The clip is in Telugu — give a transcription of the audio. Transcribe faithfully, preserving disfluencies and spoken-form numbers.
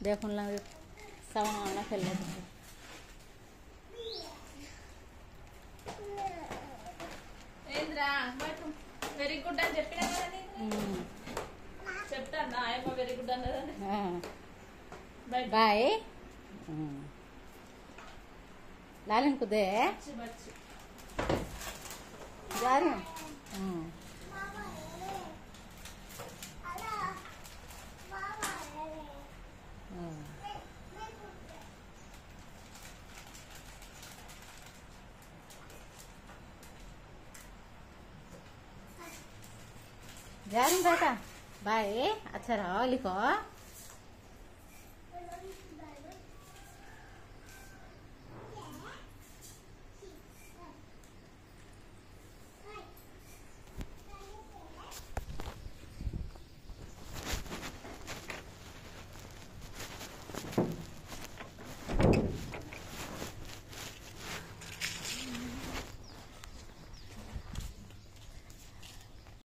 देखो लगे सामान खेल వెరీ గుడ్ అని చెప్పినా కదా నీకు చెప్తాను ఆయమ్మ వెరీ గుడ్ అన్నదని बाय लालन को दे जा रही हूँ जा रही बेटा बाय अच्छा रहो लिखो।